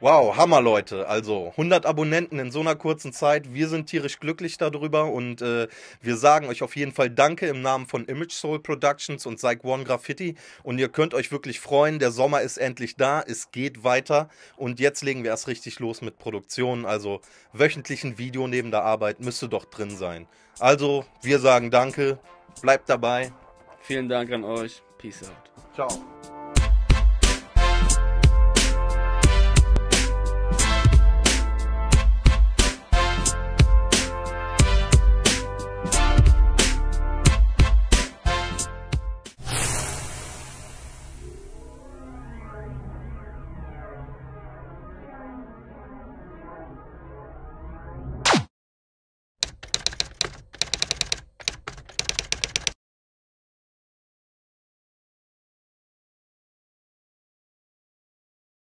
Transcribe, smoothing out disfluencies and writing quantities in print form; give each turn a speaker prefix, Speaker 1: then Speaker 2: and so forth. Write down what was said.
Speaker 1: Wow, Hammer, Leute. Also 100 Abonnenten in so einer kurzen Zeit. Wir sind tierisch glücklich darüber und wir sagen euch auf jeden Fall Danke im Namen von Image Soul Productions und Psych One Graffiti. Und ihr könnt euch wirklich freuen, der Sommer ist endlich da, es geht weiter und jetzt legen wir erst richtig los mit Produktionen. Also wöchentlichen Video neben der Arbeit müsste doch drin sein. Also wir sagen Danke, bleibt dabei.
Speaker 2: Vielen Dank an euch. Peace out.
Speaker 1: Ciao.